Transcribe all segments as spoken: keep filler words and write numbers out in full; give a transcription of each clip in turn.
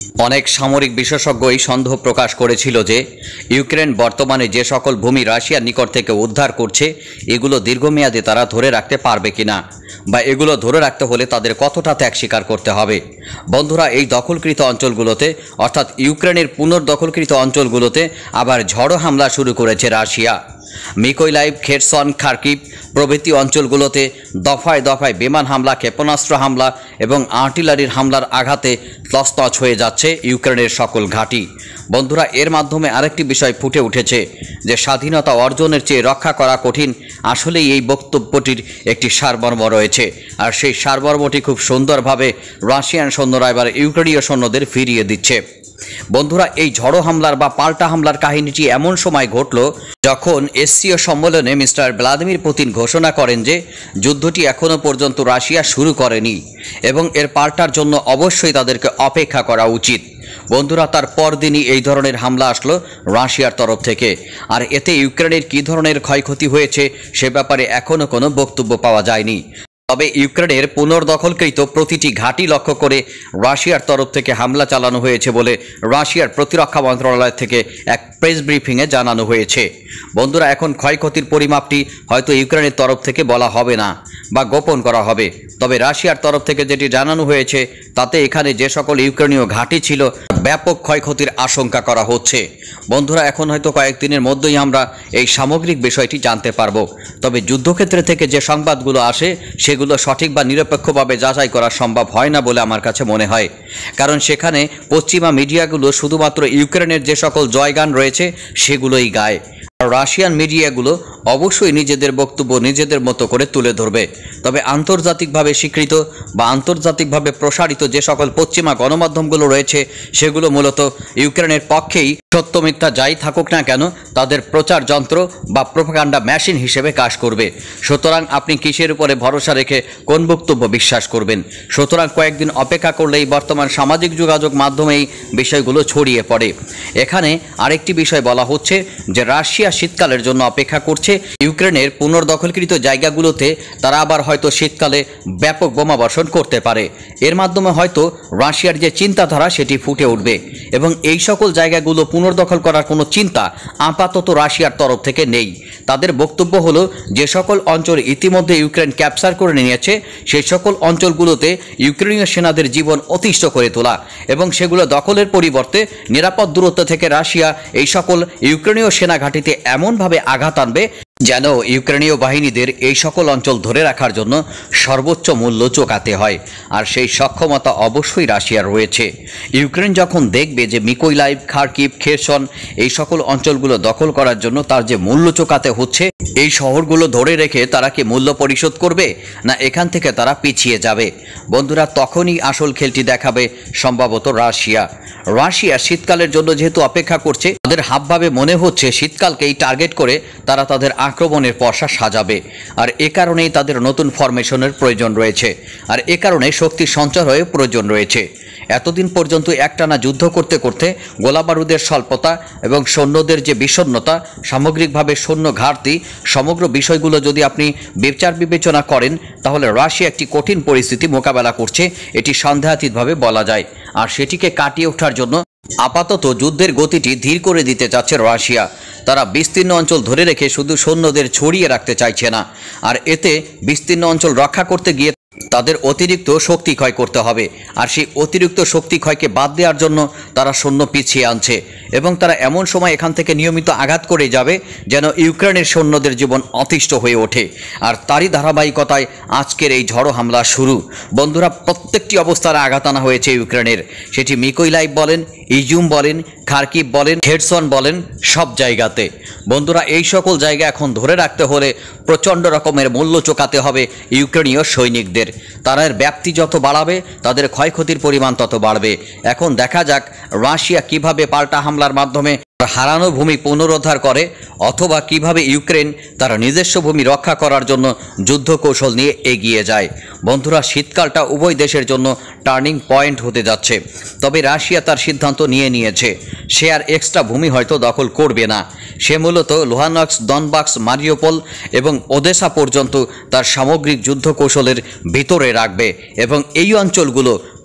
অনেক সামরিক বিশেষজ্ঞই সন্দেহ প্রকাশ করেছিল যে ইউক্রেন বর্তমানে যে সকল ভূমি রাশিয়ার নিকট থেকে উদ্ধার করছে এগুলো দীর্ঘমেয়াদে তারা ধরে রাখতে পারবে কিনা, বা এগুলো ধরে রাখতে হলে তাদের কতটা ত্যাগ স্বীকার করতে হবে। বন্ধুরা, এই দখলকৃত অঞ্চলগুলোতে অর্থাৎ ইউক্রেনের পুনর্দখলকৃত অঞ্চলগুলোতে আবার ঝড়ো হামলা শুরু করেছে রাশিয়া। মিকোলাইভ, খেরসন, খার্কিভ প্রভৃতি অঞ্চলগুলোতে দফায় দফায় বিমান হামলা, ক্ষেপণাস্ত্র হামলা এবং আর্টিলারির হামলার আঘাতে তছনছ হয়ে যাচ্ছে ইউক্রেনের সকল ঘাঁটি। বন্ধুরা, এর মাধ্যমে আরেকটি বিষয় ফুটে উঠেছে যে স্বাধীনতা অর্জনের চেয়ে রক্ষা করা কঠিন। আসলেই এই বক্তব্যটির একটি সারমর্ম রয়েছে, আর সেই সারমর্মটি খুব সুন্দরভাবে রাশিয়ান সৈন্যরা এবার ইউক্রেনীয় সৈন্যদের ফিরিয়ে দিচ্ছে। বন্ধুরা, এই ঝড়ো হামলার বা পাল্টা হামলার কাহিনীটি এমন সময় ঘটল যখন এসসিও সম্মেলনে মিস্টার ভ্লাদিমির পুতিন ঘোষণা করেন যে যুদ্ধটি এখনও পর্যন্ত রাশিয়া শুরু করেনি এবং এর পাল্টার জন্য অবশ্যই তাদেরকে অপেক্ষা করা উচিত। বন্ধুরা, তার পরদিনই এই ধরনের হামলা আসলো রাশিয়ার তরফ থেকে, আর এতে ইউক্রেনের কী ধরনের ক্ষয়ক্ষতি হয়েছে সে ব্যাপারে এখনও কোনো বক্তব্য পাওয়া যায়নি। তবে ইউক্রেনের পুনর্দখলকৃত প্রতিটি ঘাঁটি লক্ষ্য করে রাশিয়ার তরফ থেকে হামলা চালানো হয়েছে বলে রাশিয়ার প্রতিরক্ষা মন্ত্রণালয় থেকে এক প্রেস ব্রিফিংয়ে জানানো হয়েছে। বন্ধুরা, এখন ক্ষয়ক্ষতির পরিমাপটি হয়তো ইউক্রেনের তরফ থেকে বলা হবে না বা গোপন করা হবে, তবে রাশিয়ার তরফ থেকে যেটি জানানো হয়েছে তাতে এখানে যে সকল ইউক্রেনীয় ঘাঁটি ছিল ব্যাপক ক্ষয়ক্ষতির আশঙ্কা করা হচ্ছে। বন্ধুরা, এখন হয়তো কয়েকদিনের মধ্যেই আমরা এই সামগ্রিক বিষয়টি জানতে পারবো। তবে যুদ্ধক্ষেত্রে থেকে যে সংবাদগুলো আসে সেগুলো সঠিক বা নিরপেক্ষভাবে যাচাই করা সম্ভব হয় না বলে আমার কাছে মনে হয়, কারণ সেখানে পশ্চিমা মিডিয়াগুলো শুধুমাত্র ইউক্রেনের যে সকল জয়গান রয়েছে সেগুলোই গায়। রাশিয়ান মিডিয়াগুলো অবশ্যই নিজেদের বক্তব্য নিজেদের মতো করে তুলে ধরবে, তবে আন্তর্জাতিকভাবে স্বীকৃত বা আন্তর্জাতিকভাবে প্রসারিত যে সকল পশ্চিমা গণমাধ্যমগুলো রয়েছে সেগুলো মূলত ইউক্রেনের পক্ষেই সত্য মিথ্যা যাই থাকুক না কেন তাদের প্রচার যন্ত্র বা প্রোপাগান্ডা মেশিন হিসেবে কাজ করবে। সুতরাং আপনি কিসের উপরে ভরসা রেখে কোন বক্তব্য বিশ্বাস করবেন? সুতরাং কয়েকদিন অপেক্ষা করলেই বর্তমান সামাজিক যোগাযোগ মাধ্যমেই বিষয়গুলো ছড়িয়ে পড়ে। এখানে আরেকটি বিষয় বলা হচ্ছে যে রাশিয়া শীতকালের জন্য অপেক্ষা করছে। ইউক্রেনের পুনর্দখলকৃত জায়গাগুলোতে তারা আবার হয়তো শীতকালে ব্যাপক বোমাবর্ষণ করতে পারে। এর মাধ্যমে হয়তো রাশিয়ার যে চিন্তাধারা সেটি ফুটে উঠবে এবং এই সকল জায়গাগুলো পুনর্দখল করার কোনো চিন্তা আপাতত রাশিয়ার তরফ থেকে নেই। তাদের বক্তব্য হলো যে সকল অঞ্চল ইতিমধ্যে ইউক্রেন ক্যাপচার করে নিয়েছে সেই সকল অঞ্চলগুলোতে ইউক্রেনীয় সেনাদের জীবন অতিষ্ঠ করে তোলা এবং সেগুলো দখলের পরিবর্তে নিরাপদ দূরত্ব থেকে রাশিয়া এই সকল ইউক্রেনীয় সেনা ঘাঁটিতে এমনভাবে আঘাত আনবে যেন ইউক্রেনীয় বাহিনীদের এই সকল অঞ্চল ধরে রাখার জন্য সর্বোচ্চ মূল্য চোকাতে হয়, আর সেই সক্ষমতা অবশ্যই রাশিয়ার রয়েছে। ইউক্রেন যখন দেখবে যে মিকোলাইভ, খার্কিভ, খেরসন এই সকল অঞ্চলগুলো দখল করার জন্য তার যে মূল্য চোকাতে হচ্ছে, এই শহরগুলো ধরে রেখে তারা কি মূল্য পরিশোধ করবে না এখান থেকে তারা পিছিয়ে যাবে? বন্ধুরা, তখনই আসল খেলটি দেখাবে সম্ভবত রাশিয়া। রাশিয়া শীতকালের জন্য যেহেতু অপেক্ষা করছে, তাদের হাবভাবে মনে হচ্ছে শীতকালকেই টার্গেট করে তারা তাদের আক্রমণের পর্ষা সাজাবে, আর এ কারণেই তাদের নতুন ফরমেশনের প্রয়োজন রয়েছে, আর এ কারণে শক্তি সঞ্চয়ের প্রয়োজন রয়েছে। এতদিন পর্যন্ত একটানা যুদ্ধ করতে করতে গোলাবারুদের স্বল্পতা এবং সৈন্যদের যে বিষণ্ণতা, সামগ্রিকভাবে সৈন্য ঘাটতি, সমগ্র বিষয়গুলো যদি আপনি বিচার বিবেচনা করেন তাহলে রাশিয়া একটি কঠিন পরিস্থিতি মোকাবেলা করছে, এটি সন্দেহাতীতভাবে বলা যায়। আর সেটিকে কাটিয়ে ওঠার জন্য আপাতত যুদ্ধের গতিটি ধীর করে দিতে চাচ্ছে রাশিয়া। তারা বিস্তীর্ণ অঞ্চল ধরে রেখে শুধু সৈন্যদের ছড়িয়ে রাখতে চাইছে না, আর এতে বিস্তীর্ণ অঞ্চল রক্ষা করতে গিয়ে তাদের অতিরিক্ত শক্তি ক্ষয় করতে হবে, আর সেই অতিরিক্ত শক্তি ক্ষয়কে বাদ দেওয়ার জন্য তারা সৈন্য পিছিয়ে আনছে এবং তারা এমন সময় এখান থেকে নিয়মিত আঘাত করে যাবে যেন ইউক্রেনের সৈন্যদের জীবন অতিষ্ঠ হয়ে ওঠে। আর তারই ধারাবাহিকতায় আজকের এই ঝড়ো হামলা শুরু। বন্ধুরা, প্রত্যেকটি অবস্থায় আঘাত আনা হয়েছে ইউক্রেনের, সেটি মিকোলাইভ বলেন, ইজুম বলেন, খার্কিভ বলেন, খেরসন বলেন, সব জায়গাতে। বন্ধুরা, এই সকল জায়গা এখন ধরে রাখতে হলে প্রচণ্ড রকমের মূল্য চোকাতে হবে ইউক্রেনীয় সৈনিকদের। তারা এর ব্যাপ্তি যত বাড়াবে তাদের ক্ষয়ক্ষতির পরিমাণ তত বাড়বে। এখন দেখা যাক রাশিয়া কিভাবে পাল্টা হামলার মাধ্যমে হারানো ভূমি পুনরুদ্ধার করে, অথবা কিভাবে ইউক্রেন তার নিজস্ব ভূমি রক্ষা করার জন্য যুদ্ধ কৌশল নিয়ে এগিয়ে যায়। বন্ধুরা, শীতকালটা উভয় দেশের জন্য টার্নিং পয়েন্ট হতে যাচ্ছে। তবে রাশিয়া তার সিদ্ধান্ত নিয়ে নিয়েছে, সে আর এক্সট্রা ভূমি হয়তো দখল করবে না। সে মূলত লুহানস্ক, দনবাক্স, মারিউপোল এবং ওদেসা পর্যন্ত তার সামগ্রিক যুদ্ধ কৌশলের ভিতরে রাখবে এবং এই অঞ্চলগুলো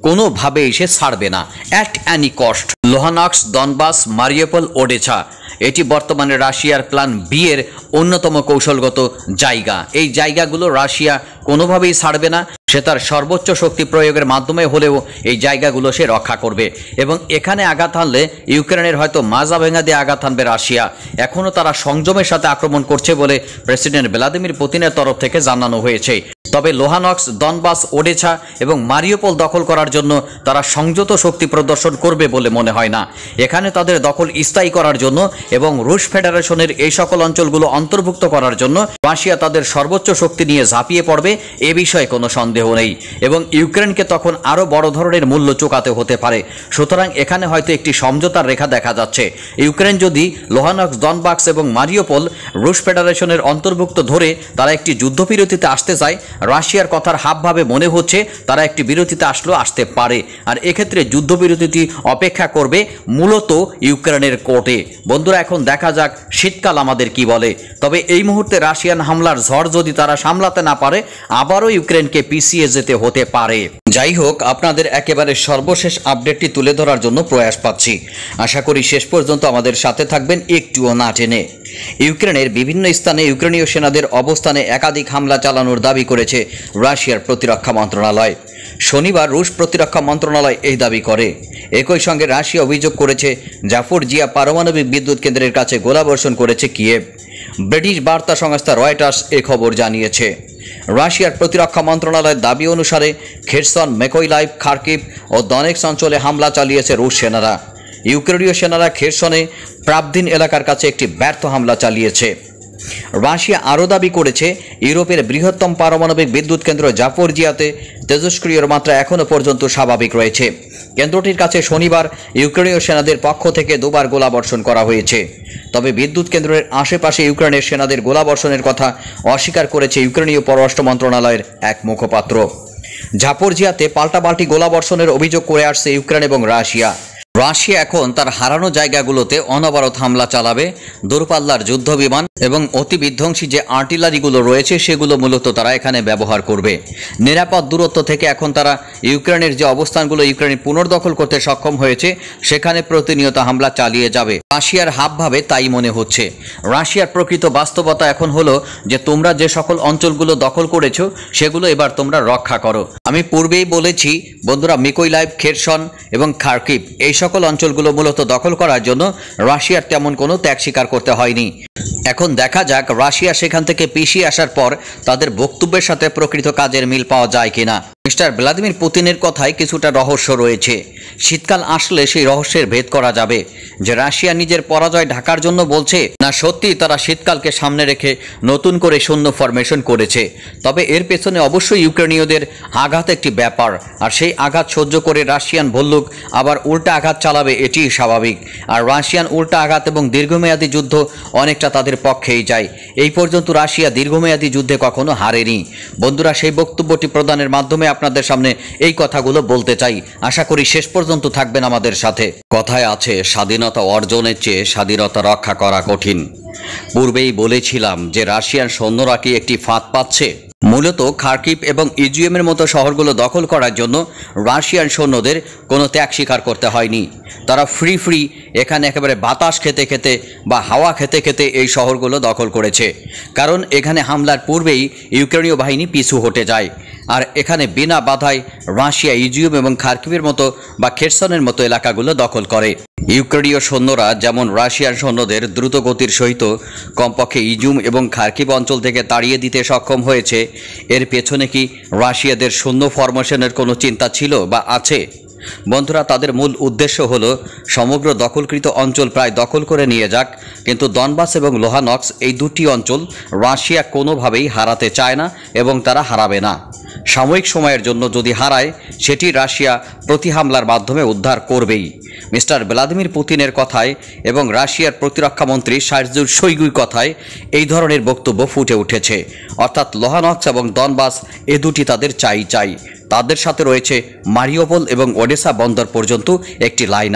কোনোভাবেই সে ছাড়বে না, at any cost. Luhansk, Donbas, Mariupol, Odessa এটি বর্তমানে রাশিয়ার প্ল্যান বি এর অন্যতম কৌশলগত জায়গা। এই জায়গাগুলো রাশিয়া কোনোভাবেই ছাড়বে না, সে তার সর্বোচ্চ শক্তি প্রয়োগের মাধ্যমে হলেও এই জায়গাগুলো সে রক্ষা করবে। এবং এখানে আঘাত হানলে ইউক্রেনের হয়তো মাজা ভেঙা দিয়ে আঘাত হানবে রাশিয়া। এখনও তারা সংযমের সাথে আক্রমণ করছে বলে প্রেসিডেন্ট ভ্লাদিমির পুতিনের তরফ থেকে জানানো হয়েছে। তবে লুহানস্ক, দনবাস, ওডেসা এবং মারিউপোল দখল করার জন্য তারা সংযত শক্তি প্রদর্শন করবে বলে মনে হয় না। এখানে তাদের দখল স্থায়ী করার জন্য এবং রুশ ফেডারেশনের এই সকল অঞ্চলগুলো অন্তর্ভুক্ত করার জন্য রাশিয়া তাদের সর্বোচ্চ শক্তি নিয়ে ঝাঁপিয়ে পড়বে, এ বিষয়ে কোনো সন্দেহ নেই। এবং ইউক্রেনকে তখন আরও বড় ধরনের মূল্য চোকাতে হতে পারে। সুতরাং এখানে হয়তো একটি সমঝোতার রেখা দেখা যাচ্ছে। ইউক্রেন যদি লুহানস্ক, দনবাস এবং মারিউপোল রুশ ফেডারেশনের অন্তর্ভুক্ত ধরে তারা একটি যুদ্ধবিরতিতে আসতে চায়, রাশিয়ার কথার হাবভাবে মনে হচ্ছে তারা একটি বিরতিতে আসলেও আসতে পারে। আর এক্ষেত্রে যুদ্ধবিরতিটি অপেক্ষা করবে মূলত ইউক্রেনের কোর্টে। বন্ধুরা, এখন দেখা যাক শীতকাল আমাদের কি বলে। তবে এই মুহূর্তে রাশিয়ান হামলার ঝড় যদি তারা সামলাতে না পারে, আবারও ইউক্রেনকে পিছিয়ে যেতে হতে পারে। যাই হোক, আপনাদের একেবারে সর্বশেষ আপডেটটি তুলে ধরার জন্য প্রয়াস পাচ্ছি। আশা করি শেষ পর্যন্ত আমাদের সাথে থাকবেন, একটুও না টেনে। ইউক্রেনের বিভিন্ন স্থানে ইউক্রেনীয় সেনাদের অবস্থানে একাধিক হামলা চালানোর দাবি করেছে রাশিয়ার প্রতিরক্ষা মন্ত্রণালয়। শনিবার রুশ প্রতিরক্ষা মন্ত্রণালয় এই দাবি করে। একই সঙ্গে রাশিয়া অভিযোগ করেছে জাফোরজিয়া পারমাণবিক বিদ্যুৎ কেন্দ্রের কাছে গোলাবর্ষণ করেছে কিয়েভ। ব্রিটিশ বার্তা সংস্থা রয়টার্স এ খবর জানিয়েছে। রাশিয়ার প্রতিরক্ষা মন্ত্রণালয়ের দাবি অনুসারে খেরসন, মেকোইলাইভ, খার্কিভ ও দনেক্স অঞ্চলে হামলা চালিয়েছে রুশ সেনারা। ইউক্রেনীয় সেনারা খেরসনে প্রাবদিন এলাকার কাছে একটি ব্যর্থ হামলা চালিয়েছে। রাশিয়া আরও দাবি করেছে ইউরোপের বৃহত্তম পারমাণবিক বিদ্যুৎ কেন্দ্র জাফোরজিয়াতে তেজস্ক্রিয়র মাত্রা এখনও পর্যন্ত স্বাভাবিক রয়েছে। কেন্দ্রটির কাছে শনিবার ইউক্রেনীয় সেনাদের পক্ষ থেকে দুবার গোলাবর্ষণ করা হয়েছে। তবে বিদ্যুৎ কেন্দ্রের আশেপাশে ইউক্রেনের সেনাদের গোলাবর্ষণের কথা অস্বীকার করেছে ইউক্রেনীয় পররাষ্ট্র মন্ত্রণালয়ের এক মুখপাত্র। জাফোরজিয়াতে পাল্টাপাল্টি গোলাবর্ষণের অভিযোগ করে আসছে ইউক্রেন এবং রাশিয়া। রাশিয়া এখন তার হারানো জায়গাগুলোতে অনবরত হামলা চালাবে। দূরপাল্লার যুদ্ধ বিমান এবং অতি বিধ্বংসী যে আর্টিলারিগুলো রয়েছে সেগুলো মূলত তারা এখানে ব্যবহার করবে। নিরাপদ দূরত্ব থেকে এখন তারা ইউক্রেনের যে অবস্থানগুলো ইউক্রেন পুনর্দখল করতে সক্ষম হয়েছে সেখানে প্রতিনিয়ত হামলা চালিয়ে যাবে। রাশিয়ার হাবভাবে তাই মনে হচ্ছে। রাশিয়ার প্রকৃত বাস্তবতা এখন হলো যে তোমরা যে সকল অঞ্চলগুলো দখল করেছো সেগুলো এবার তোমরা রক্ষা করো। আমি পূর্বেই বলেছি বন্ধুরা, মিকোইলাইভ, খেরসন এবং খার্কিভ এই সকল অঞ্চলগুলো মূলত দখল করার জন্য রাশিয়ার তেমন কোনো ত্যাগ স্বীকার করতে হয়নি। এখন দেখা যাক রাশিয়া সেখান থেকে পিছিয়ে আসার পর তাদের বক্তব্যের সাথে প্রকৃত কাজের মিল পাওয়া যায় কিনা। মিস্টার ভ্লাদিমির পুতিনের কথায় কিছুটা রহস্য রয়েছে। শীতকাল আসলে সেই রহস্যের ভেদ করা যাবে যে রাশিয়া নিজের পরাজয় ঢাকার জন্য বলছে, না সত্যি তারা শীতকালকে সামনে রেখে নতুন করে সৈন্য ফরমেশন করেছে। তবে এর পেছনে অবশ্যই ইউক্রেনীয়দের আঘাত একটি ব্যাপার, আর সেই আঘাত সহ্য করে রাশিয়ান ভল্লুক আবার উল্টা আঘাত চালাবে, এটিই স্বাভাবিক। আর রাশিয়ান উল্টা আঘাত এবং দীর্ঘমেয়াদী যুদ্ধ অনেকটা তাদের পক্ষেই যায়। এই পর্যন্ত রাশিয়া দীর্ঘমেয়াদী যুদ্ধে কখনো হারেনি। বন্ধুরা, সেই বক্তব্যটি প্রদানের মাধ্যমে আপনাদের সামনে এই কথাগুলো বলতে চাই। আশা করি শেষ পর্যন্ত থাকবেন আমাদের সাথে। কথায় আছে, স্বাধীনতা অর্জনের চেয়ে স্বাধীনতা রক্ষা করা কঠিন। পূর্বেই বলেছিলাম যে রাশিয়ান সৈন্যরা কি একটি ফাঁদ পাচ্ছে। মূলত খার্কিভ এবং ইজিউমের মতো শহরগুলো দখল করার জন্য রাশিয়ান সৈন্যদের কোনো ত্যাগ স্বীকার করতে হয়নি। তারা ফ্রি ফ্রি এখানে একেবারে বাতাস খেতে খেতে বা হাওয়া খেতে খেতে এই শহরগুলো দখল করেছে। কারণ এখানে হামলার পূর্বেই ইউক্রেনীয় বাহিনী পিছু হটে যায়। আর এখানে বিনা বাধায় রাশিয়া ইজিউম এবং খার্কিভের মতো বা খেরসনের মতো এলাকাগুলো দখল করে। ইউক্রেনীয় সৈন্যরা যেমন রাশিয়ান সৈন্যদের দ্রুতগতির সহিত কমপক্ষে ইজিউম এবং খার্কিভ অঞ্চল থেকে তাড়িয়ে দিতে সক্ষম হয়েছে, এর পেছনে কি রাশিয়াদের সৈন্য ফরমেশনের কোনো চিন্তা ছিল বা আছে? বন্ধুরা, তাদের মূল উদ্দেশ্য হলো সমগ্র দখলকৃত অঞ্চল প্রায় দখল করে নিয়ে যাক, কিন্তু দনবাস এবং লুহানস্ক এই দুটি অঞ্চল রাশিয়া কোনোভাবেই হারাতে চায় না এবং তারা হারাবে না। সাময়িক সময়ের জন্য যদি হারায়, সেটি রাশিয়া প্রতি হামলার মাধ্যমে উদ্ধার করবেই। মিস্টার ভ্লাদিমির পুতিনের কথায় এবং রাশিয়ার প্রতিরক্ষামন্ত্রী সার্জি শোইগুর কথায় এই ধরনের বক্তব্য ফুটে উঠেছে। অর্থাৎ লুহানস্ক এবং দনবাস এ দুটি তাদের চাই চাই। তাদের সাথে রয়েছে মারিউপোল এবং ওডেসা বন্দর পর্যন্ত একটি লাইন আপ।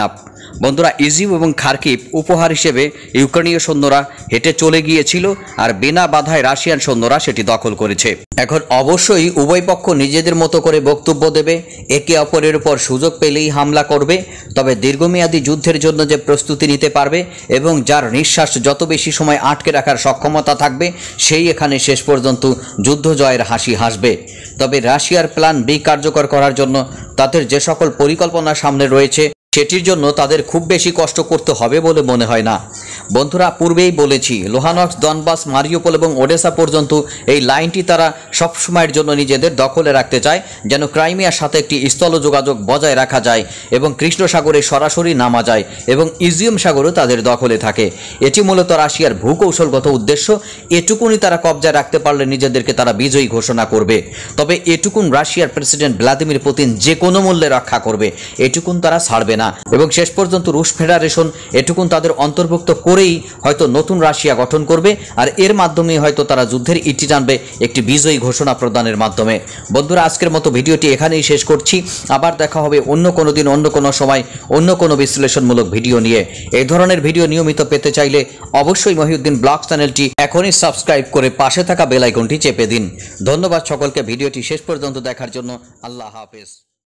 বন্ধুরা, ইজিউ এবং খার্কিভ উপহার হিসেবে ইউক্রেনীয় সৈন্যরা হেঁটে চলে গিয়েছিল আর বিনা বাধায় রাশিয়ান সৈন্যরা সেটি দখল করেছে। এখন অবশ্যই উভয় পক্ষ নিজেদের মতো করে বক্তব্য দেবে, একে অপরের উপর সুযোগ পেলেই হামলা করবে। তবে দীর্ঘমেয়াদী যুদ্ধের জন্য যে প্রস্তুতি নিতে পারবে এবং যার নিঃশ্বাস যত বেশি সময় আটকে রাখার সক্ষমতা থাকবে, সেই এখানে শেষ পর্যন্ত যুদ্ধ জয়ের হাসি হাসবে। তবে রাশিয়ার প্ল্যান বি কার্যকর করার জন্য তাদের যে সকল পরিকল্পনা সামনে রয়েছে, সেটির জন্য তাদের খুব বেশি কষ্ট করতে হবে বলে মনে হয় না। বন্ধুরা, পূর্বেই বলেছি, লোহানক্স, দনবাস, মারিউপোল এবং ওডেসা পর্যন্ত এই লাইনটি তারা সবসময়ের জন্য নিজেদের দখলে রাখতে চায়, যেন ক্রাইমিয়ার সাথে একটি স্থল যোগাযোগ বজায় রাখা যায় এবং কৃষ্ণ সাগরে সরাসরি নামা যায় এবং ইজিয়াম সাগরও তাদের দখলে থাকে। এটি মূলত রাশিয়ার ভূকৌশলগত উদ্দেশ্য। এটুকুনি তারা কবজায় রাখতে পারলে নিজেদেরকে তারা বিজয়ী ঘোষণা করবে। তবে এটুকুন রাশিয়ার প্রেসিডেন্ট ভ্লাদিমির পুতিন যে কোনো মূল্যে রক্ষা করবে, এটুকুন তারা ছাড়বে না এবং শেষ পর্যন্ত রুশ ফেডারেশন এটুকুন তাদের অন্তর্ভুক্ত করেই হয়তো নতুন রাশিয়া গঠন করবে আর এর মাধ্যমে হয়তো তারা যুদ্ধের ইতি টানবে একটি বিজয়ী ঘোষণা প্রদানের মাধ্যমে। বন্ধুরা, আজকের মতো ভিডিওটি এখানেই শেষ করছি। আবার দেখা হবে অন্য কোনো দিন, অন্য কোনো সময়, অন্য কোনো বিশ্লেষণমূলক ভিডিও নিয়ে। এই ধরনের ভিডিও নিয়মিত পেতে চাইলে অবশ্যই মহিউদ্দিন ব্লগ চ্যানেলটি এখনই সাবস্ক্রাইব করে পাশে থাকা বেল আইকনটি চেপে দিন। ধন্যবাদ সকলকে ভিডিওটি শেষ পর্যন্ত দেখার জন্য। আল্লাহ হাফেজ।